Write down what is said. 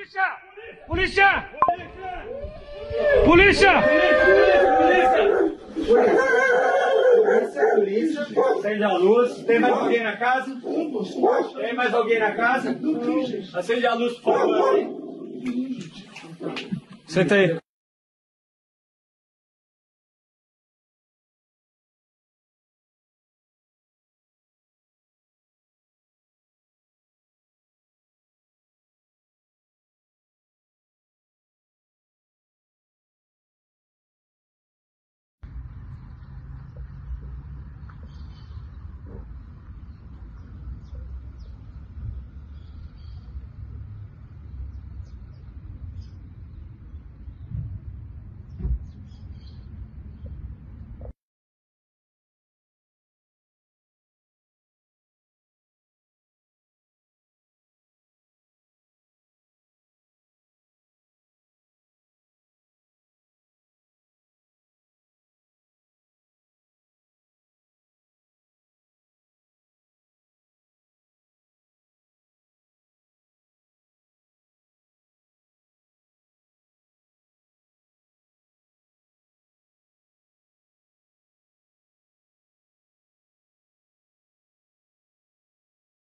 Polícia! Polícia! Acende a luz. Tem mais alguém na casa? Tem mais alguém na casa? Acende a luz, por favor. Senta aí.